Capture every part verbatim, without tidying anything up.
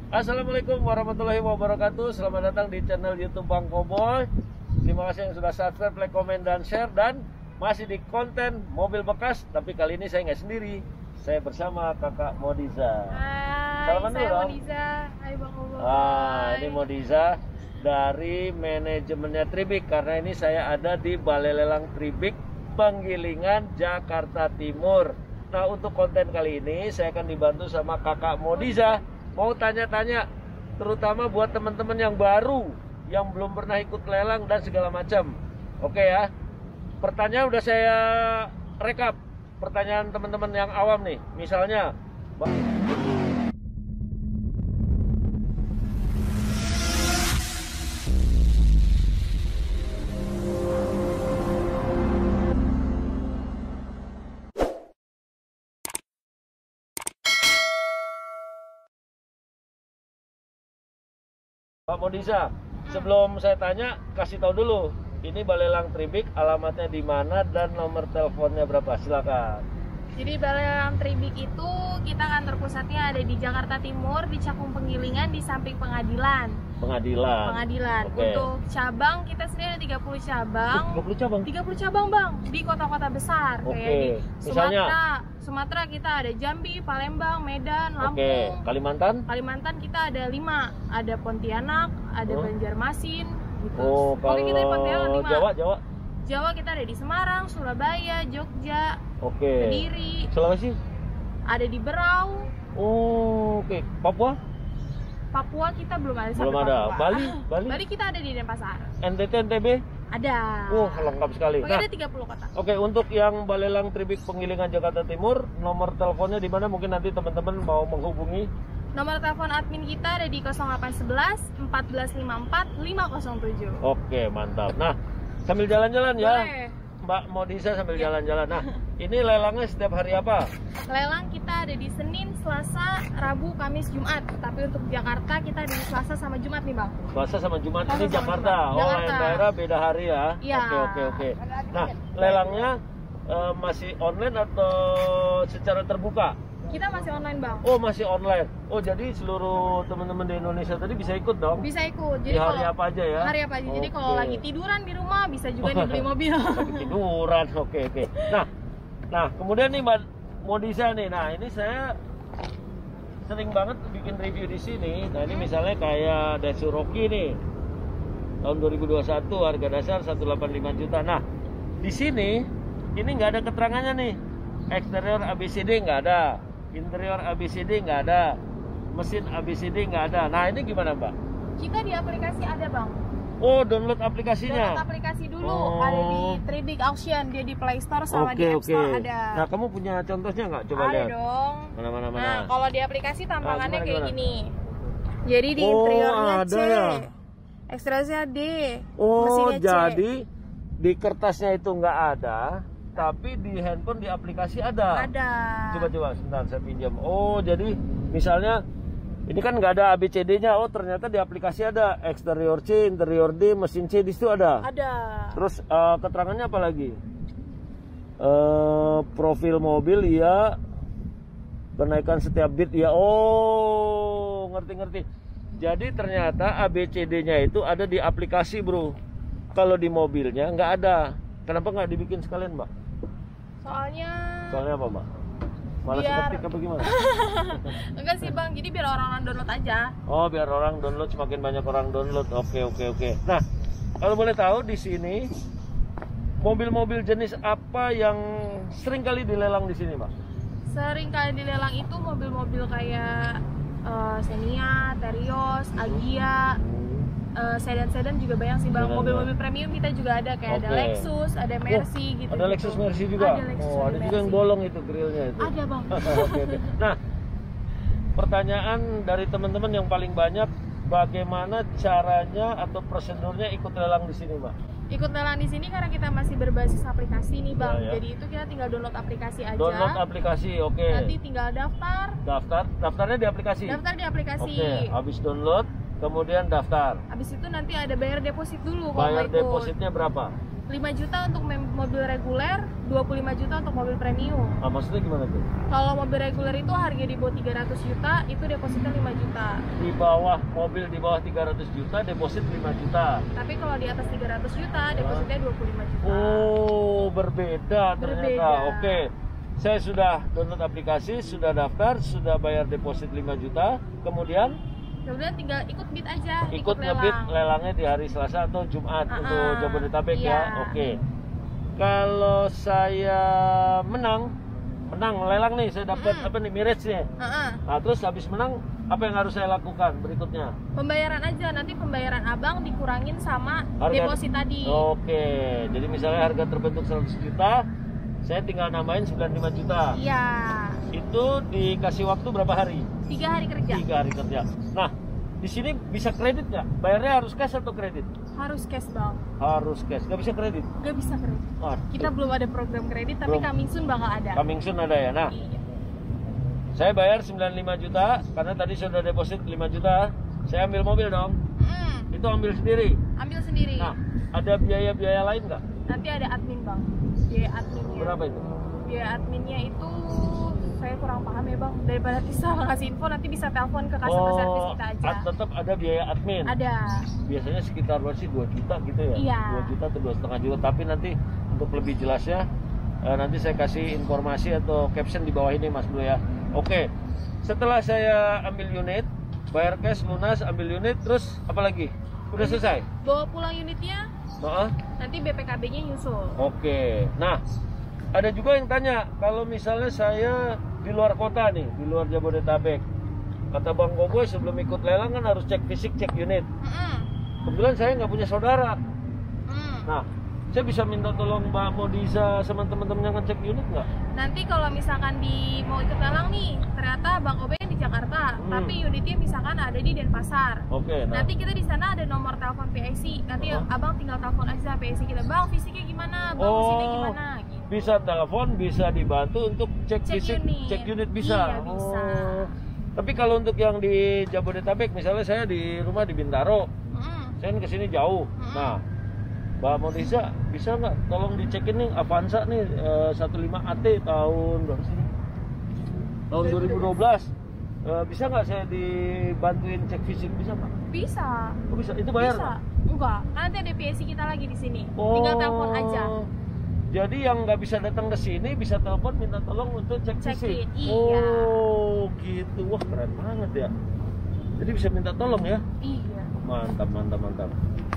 Assalamualaikum warahmatullahi wabarakatuh. Selamat datang di channel YouTube Bang Koboy. Terima kasih yang sudah subscribe, like, komen, dan share. Dan masih di konten mobil bekas. Tapi kali ini saya nggak sendiri. Saya bersama kakak Modiza. Hai, Salaman saya dulu. Modiza. Hai Bang Koboy. Ah, ini Modiza dari manajemennya Tribik. Karena ini saya ada di Balai Lelang Tribik, Penggilingan, Jakarta Timur. Nah, untuk konten kali ini saya akan dibantu sama kakak Modiza. Mau tanya-tanya, terutama buat teman-teman yang baru, yang belum pernah ikut lelang dan segala macam. Oke ya. Pertanyaan udah saya rekap. Pertanyaan teman-teman yang awam nih. Misalnya, Pak Modiza, sebelum saya tanya, kasih tahu dulu. Ini Balai Lelang Tribik, alamatnya di mana dan nomor teleponnya berapa? Silakan. Jadi Balai Lelang Tribik itu kita kantor pusatnya ada di Jakarta Timur, di Cakung Penggilingan, di samping pengadilan. Pengadilan. Pengadilan. Oke. Untuk cabang kita sendiri ada tiga puluh cabang. tiga puluh cabang. tiga puluh cabang, Bang, di kota-kota besar. Oke. Kayak di Misalnya? Sumatera. Sumatera kita ada Jambi, Palembang, Medan, Lampung. Oke. Kalimantan? Kalimantan kita ada lima. Ada Pontianak, ada Oh. Banjarmasin, gitu. Oh, Pokoknya kita di Pontianak kalau lima. Jawa, Jawa. Jawa kita ada di Semarang, Surabaya, Jogja, Oke. Kediri, Sulawesi? ada di Berau. Oh, oke. Papua? Papua kita belum ada sampai Belum ada. Papua. Bali? Bali? Bali kita ada di Denpasar. N T T, N T B? Ada. Wah, lengkap sekali. Pokoknya Nah, ada tiga puluh kota. oke, untuk yang Balai Lelang Tribik Penggilingan Jakarta Timur, nomor teleponnya di mana? Mungkin nanti teman-teman mau menghubungi. Nomor telepon admin kita ada di nol delapan satu satu, empat belas lima empat, lima nol tujuh. Oke, mantap. Nah, sambil jalan-jalan ya. Boleh. Mbak Modiza sambil Ya. jalan-jalan. Nah, ini lelangnya setiap hari apa? Lelang kita ada di Senin, Selasa, Rabu, Kamis, Jumat. Tapi untuk Jakarta kita ada di Selasa sama Jumat nih, Bang. Selasa sama Jumat. Selasa Ini sama Jakarta. Jumat. Oh, Jakarta. lain daerah beda hari ya. Iya. Oke, oke, oke. Nah, lelangnya eh, masih online atau secara terbuka? Kita masih online, Bang. Oh, masih online. Oh, jadi seluruh teman-teman di Indonesia tadi bisa ikut dong? Bisa ikut. Di Jadi hari kalau apa aja ya? hari apa aja. Jadi kalau Oke. lagi tiduran di rumah bisa juga nih beli mobil. Lagi tiduran. Oke, oke. Nah, nah kemudian nih Mbak Modiza nih. Nah, ini saya sering banget bikin review di sini. Nah, ini misalnya kayak Daihatsu Rocky nih. Tahun dua ribu dua puluh satu harga dasar seratus delapan puluh lima juta. Nah, di sini ini nggak ada keterangannya nih. Eksterior A B C D nggak ada. Interior A B C D nggak ada. Mesin A B C D nggak ada. Nah, ini gimana, Mbak? Kita di aplikasi ada, Bang. Oh, download aplikasinya. Download aplikasi dulu. Oh. Ada di Tribik Auction, dia di Play Store sama di Oke, App oke. Store ada. Nah, kamu punya contohnya nggak? Coba ada lihat. dong. Mana, mana, mana. Nah, kalau di aplikasi tampangannya Ah, gimana, kayak gimana? gini. Jadi di Oh, interiornya ada C, ya? eksteriornya D, Oh, mesinnya C. jadi di kertasnya itu nggak ada, tapi di handphone di aplikasi ada. Ada. Coba-coba, sebentar saya pinjam. Oh, jadi misalnya ini kan nggak ada A B C D-nya. Oh, ternyata di aplikasi ada eksterior C, interior D, mesin C di situ ada. Ada. Terus eh, keterangannya apa lagi? Eh, profil mobil ya, kenaikan setiap bit ya. Oh, ngerti-ngerti. Jadi ternyata A B C D-nya itu ada di aplikasi, bro. Kalau di mobilnya nggak ada. Kenapa nggak dibikin sekalian, Mbak? Soalnya Soalnya apa, Mbak? Malas Biar- ketik apa gimana? enggak sih, Bang. Jadi biar orang-orang download aja. Oh, biar orang download, semakin banyak orang download. Oke, oke, oke. Nah, kalau boleh tahu di sini mobil-mobil jenis apa yang sering kali dilelang di sini, Mbak? Sering kali dilelang itu mobil-mobil kayak eh, Xenia, Terios, Agya, eh, sedan-sedan juga banyak sih, Bang. Sedan, Mobil-mobil premium kita juga ada, kayak ada Oke. Lexus, ada Mercy Oh, gitu. ada Lexus Mercy juga. Ada Lexus, Oh, ada juga yang Mercy. bolong itu grillnya itu. Ada, Bang. Oke, oke. Nah, pertanyaan dari teman-teman yang paling banyak, bagaimana caranya atau prosedurnya ikut lelang di sini, Mbak? Ikut lelang di sini karena kita masih berbasis aplikasi nih, Bang. Ya, ya. Jadi itu kita tinggal download aplikasi aja. Download aplikasi, oke. Nanti tinggal daftar, Daftar, daftarnya di aplikasi. daftar di aplikasi. Oke, habis download, kemudian daftar. Habis itu nanti ada bayar deposit dulu kalau Bayar mau ikut. depositnya berapa? lima juta untuk mem- mobil reguler, dua puluh lima juta untuk mobil premium. Ah, maksudnya gimana tuh? Kalau mobil reguler itu harga di bawah tiga ratus juta, itu depositnya lima juta. Di bawah mobil di bawah tiga ratus juta deposit lima juta. Tapi kalau di atas tiga ratus juta depositnya dua puluh lima juta. Oh, berbeda ternyata. Berbeda. Oke. Saya sudah download aplikasi, sudah daftar, sudah bayar deposit lima juta. Kemudian Kemudian tinggal ikut bid aja, ikut, ikut ngebid lelang. lelangnya di hari Selasa atau Jumat Uh-uh. untuk Jabodetabek Iya. ya. Oke. Kalau saya menang, menang lelang nih, saya dapat Mm-mm. apa nih Mirage nih. Uh-uh. Nah, terus habis menang apa yang harus saya lakukan berikutnya? Pembayaran aja, nanti pembayaran abang dikurangin sama Harga- deposit tadi. Oke. Jadi misalnya harga terbentuk seratus juta, saya tinggal nambahin sembilan puluh lima juta. Iya. Itu dikasih waktu berapa hari? Tiga hari kerja. Tiga hari kerja. Nah, di sini bisa kredit nggak? Bayarnya harus cash atau kredit? Harus cash bang. Harus cash. Nggak bisa kredit? Gak bisa kredit. Waduh. Kita belum ada program kredit, tapi Belum. coming soon bakal ada. Coming soon ada ya. Nah, Iya. saya bayar sembilan puluh lima juta karena tadi sudah deposit lima juta. Saya ambil mobil dong. Mm, Itu ambil sendiri. ambil sendiri. Nah, ada biaya-biaya lain nggak? Nanti ada admin bang. Biaya adminnya. Berapa itu? Biaya adminnya itu saya kurang paham ya bang. Daripada bisa ngasih info, nanti bisa telepon ke customer service kita aja. ad- tetap ada biaya admin. Ada. Biasanya sekitar berapa sih dua juta gitu ya? Iya. dua juta atau dua setengah juta. Tapi nanti untuk lebih jelasnya eh, nanti saya kasih informasi atau caption di bawah ini Mas Bro ya. Oke. Setelah saya ambil unit, bayar cash lunas, ambil unit, terus apa lagi? Udah selesai? Bawa pulang unitnya, Heeh. nanti B P K B-nya nyusul. Oke. Nah, ada juga yang tanya, kalau misalnya saya di luar kota nih, di luar Jabodetabek, kata Bang Koboy sebelum ikut lelang kan harus cek fisik, cek unit. Mm-mm. Kebetulan saya nggak punya saudara. Mm. Nah, saya bisa minta tolong Mbak Modiza sama teman-teman yang ngecek unit nggak? Nanti kalau misalkan di mau ikut lelang nih, ternyata Bang Obe di Jakarta, Hmm. tapi unitnya misalkan ada di Denpasar. Oke, nah. Nanti kita di sana ada nomor telepon P I C. Nanti Oh. abang tinggal telepon aja P I C kita. Bang, fisiknya gimana? Bang, Oh. mesinnya gimana? Gitu. Bisa telepon, bisa dibantu untuk cek, Cek fisik, unit. cek unit bisa. Iya, bisa. Oh. Tapi kalau untuk yang di Jabodetabek, misalnya saya di rumah di Bintaro, Mm-mm. saya kan kesini jauh. Mm-mm. Nah, Mbak Modiza bisa nggak tolong dicekin nih Avanza nih eh, satu lima A T tahun berapa sih? Tahun dua ribu dua belas. Eh, bisa nggak saya dibantuin cek fisik, bisa nggak? Bisa. Oh, bisa. Itu bayar Bisa. nggak? Enggak. Kan nanti ada P I C kita lagi di sini. Oh. Tinggal telepon aja. Jadi yang nggak bisa datang ke sini bisa telepon minta tolong untuk cek fisik. Cekin, iya. Oh, gitu. Wah, keren banget ya. Jadi bisa minta tolong ya. Iya. Mantap, mantap, mantap.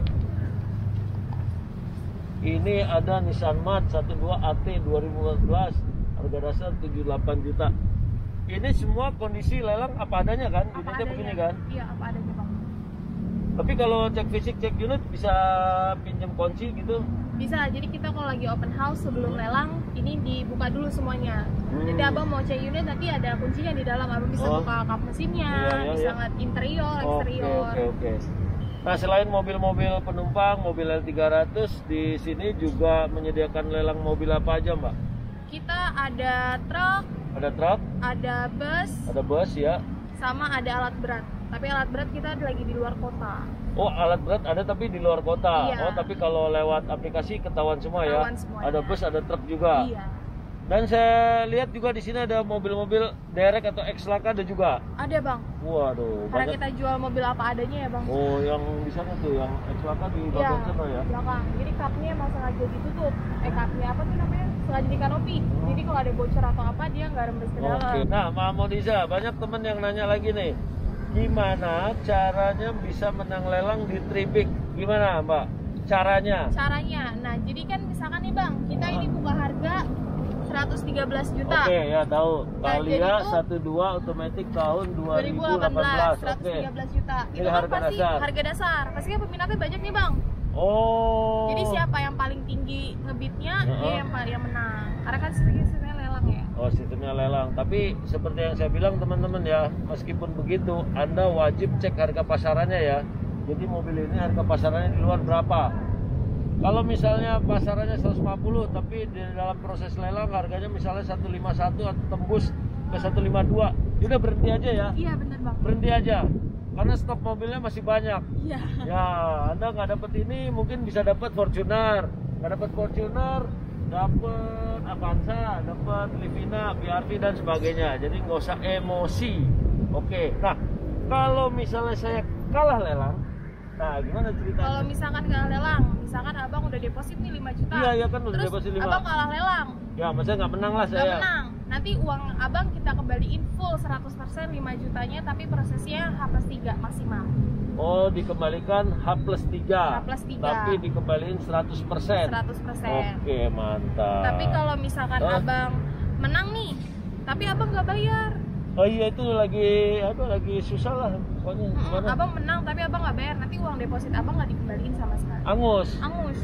Ini ada Nissan Mat satu dua A T dua ribu empat belas, harga dasar tujuh puluh delapan juta. Ini semua kondisi lelang apa adanya kan? Apa Unitnya begini adanya? kan? Iya, apa adanya bang. Tapi kalau cek fisik, cek unit bisa pinjam kunci gitu. Bisa, jadi kita kalau lagi open house sebelum lelang, ini dibuka dulu semuanya. Hmm. Jadi abang mau cek unit, nanti ada kuncinya di dalam. Abang bisa Oh. buka kap mesinnya, Iya, iya, bisa iya. ngeliat interior, Oke, eksterior. oke, oke. Nah, selain mobil-mobil penumpang, mobil L tiga ratus, di sini juga menyediakan lelang mobil apa aja, Mbak? Kita ada truk, Ada truk, ada bus, ada bus ya. sama ada alat berat. Tapi alat berat kita lagi di luar kota. Oh, alat berat ada tapi di luar kota. Iya. Oh, tapi kalau lewat aplikasi ketahuan semua Ketahuan ya. semuanya. Ada bus, ada truk juga. Iya, Dan saya lihat juga di sini ada mobil-mobil derek atau X-Laka ada juga. ada bang. Waduh, Karena banyak. kita jual mobil apa adanya ya bang. Oh, yang di sana tuh, yang X-Laka di Iya, bagian sana ya. belakang. Jadi cupnya emang sengaja ditutup. Eh, cupnya apa tuh namanya? Sengaja di kanopi. Jadi kalau ada bocor atau apa dia nggak rembes ke dalam. Oke. Nah, Mbak Modiza, banyak temen yang nanya lagi nih. Gimana caranya bisa menang lelang di Tribik? Gimana, Mbak? Caranya? Caranya, nah jadi kan misalkan nih bang, kita ini buka harga seratus tiga belas juta. Oke, ya tahu. Nah, jadi Thalia tuh satu dua otomatis tahun dua dua ribu ribu delapan delapan belas, belas. seratus Oke. tiga belas juta. Ini Itu kan harga pasti dasar. harga dasar. Pasti kan peminatnya banyak nih bang. Oh. Jadi siapa yang paling tinggi ngebitnya, Heeh. dia yang paling yang menang. Karena kan sistemnya lelang ya. Oh, sistemnya lelang. Tapi seperti yang saya bilang teman-teman ya, meskipun begitu, Anda wajib cek harga pasarannya ya. Jadi mobil ini harga pasarannya di luar berapa? Kalau misalnya pasarannya seratus lima puluh, tapi di dalam proses lelang harganya misalnya seratus lima puluh satu atau tembus ke seratus lima puluh dua, ya udah berhenti aja ya. Iya bener bang. Berhenti aja. Karena stok mobilnya masih banyak. Iya. Ya, Anda nggak dapat ini, mungkin bisa dapat Fortuner. Nggak dapat Fortuner, dapat Avanza, dapat Livina, B R V dan sebagainya. Jadi nggak usah emosi. Oke. Nah, kalau misalnya saya kalah lelang, nah gimana ceritanya? Kalau misalkan kalah lelang, misalkan abang udah deposit nih lima juta. Iya, iya kan udah terus deposit lima. abang kalah lelang. Ya, maksudnya nggak menang lah saya. Nggak menang. Nanti uang abang kita kembaliin full seratus persen lima jutanya, tapi prosesnya H plus tiga maksimal. Oh, dikembalikan H plus tiga. H plus tiga. Tapi dikembaliin seratus persen. seratus persen. Oke, mantap. Tapi kalau misalkan Hah? abang menang nih, tapi abang nggak bayar. Oh iya, itu lagi apa lagi susah lah pokoknya. Mm-mm, Gimana? abang menang tapi abang nggak bayar, nanti uang deposit abang nggak dikembaliin sama sekali. Angus. Angus.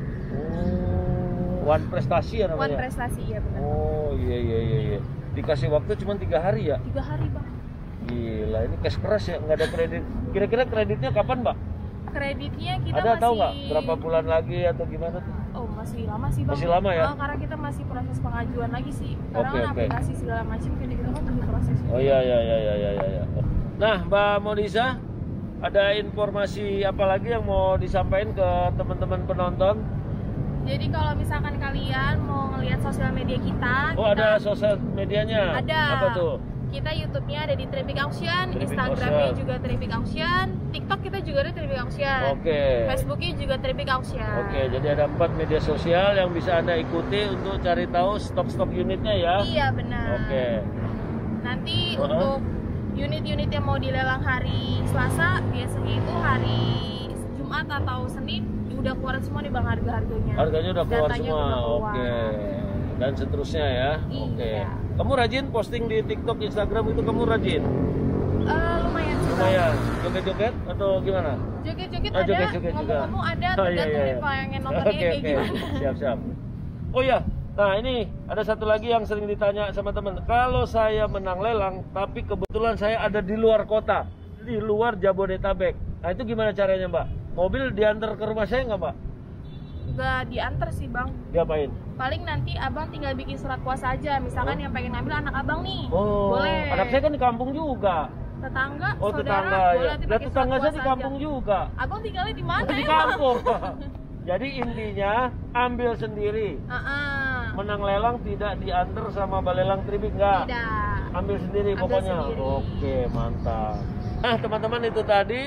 Oh, one prestasi ya namanya. One prestasi, iya benar. Oh iya iya iya iya. Dikasih waktu cuma tiga hari ya? Tiga hari bang. Gila, ini cash keras ya, nggak ada kredit. Kira-kira kreditnya kapan, Mbak? Kreditnya kita Ada masih. tahu nggak berapa bulan lagi atau gimana tuh? Oh masih lama sih bang. Masih lama ya? Oh, karena kita masih proses pengajuan lagi sih. Karena Oke, kan oke. aplikasi segala macam kayak gitu kan butuh proses. Oh iya iya iya iya iya iya. Nah, Mbak Modisa, ada informasi apa lagi yang mau disampaikan ke teman-teman penonton? Jadi kalau misalkan kalian mau ngelihat sosial media kita, Oh, kita ada sosial medianya. ada. Apa tuh? Kita YouTube-nya ada di Tripik Auction, Tripik Instagram-nya Auction. juga Tripik Auction, TikTok kita juga ada Tripik Auction, Oke. Facebook-nya juga Tripik Auction. Oke, jadi ada empat media sosial yang bisa Anda ikuti untuk cari tahu stok-stok unitnya ya. Iya benar. Oke. Nanti Uh-huh. untuk unit-unit yang mau dilelang hari Selasa, biasanya itu hari Jumat atau Senin udah keluar semua nih bang harga-harganya. Harganya udah keluar Datanya semua. udah keluar. Oke. Dan seterusnya ya. Iya. Oke. Kamu rajin posting di TikTok, Instagram itu kamu rajin? Eh, lumayan sih bang. Lumayan. Joget-joget atau gimana? Joget-joget Ah, ada, joget-joget juga. ngomong-ngomong ada, Oh, iya, tergantung iya, nih iya. pengen nontonnya Oke, kayak oke. gimana. Siap-siap. Oh ya, nah ini ada satu lagi yang sering ditanya sama teman. Kalau saya menang lelang, tapi kebetulan saya ada di luar kota, di luar Jabodetabek. Nah itu gimana caranya, Mbak? Mobil diantar ke rumah saya nggak, Mbak? Gak diantar sih bang. Diapain? Paling nanti abang tinggal bikin surat kuasa aja. Misalkan Oh. yang pengen ngambil anak abang nih, Oh, boleh. anak saya kan di kampung juga. Tetangga, Oh, saudara, tetangga boleh ya. nanti Dan pakai tetangga surat saya di kuasa kampung aja. juga. Abang tinggalnya di mana Di ya? kampung. Jadi intinya ambil sendiri. Uh-uh. Menang lelang tidak diantar sama balelang Tribik enggak? Tidak. Ambil sendiri Ambil pokoknya. sendiri. Oke, mantap. Nah, teman-teman itu tadi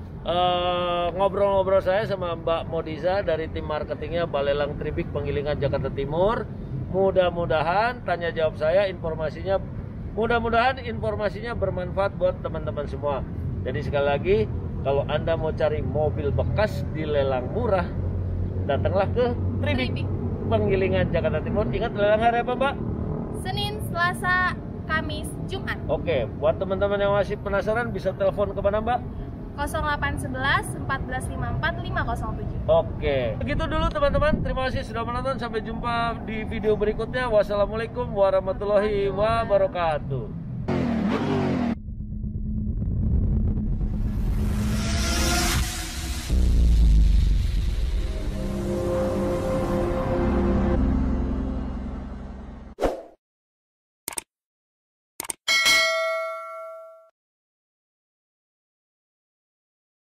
eh, ngobrol-ngobrol saya sama Mbak Modisa dari tim marketingnya Balelang Tribik Penggilingan Jakarta Timur. Mudah-mudahan tanya jawab saya informasinya mudah-mudahan informasinya bermanfaat buat teman-teman semua. Jadi sekali lagi, kalau Anda mau cari mobil bekas di lelang murah, datanglah ke Tribik Tribik. Penggilingan Jakarta Timur. Ingat lelang hari apa, Mbak? Senin, Selasa, Kamis, Jumat. Oke, buat teman-teman yang masih penasaran bisa telepon ke mana, Mbak? nol delapan satu satu, empat belas lima puluh empat, lima nol tujuh. Oke. Begitu dulu teman-teman. Terima kasih sudah menonton. Sampai jumpa di video berikutnya. Wassalamualaikum warahmatullahi wabarakatuh.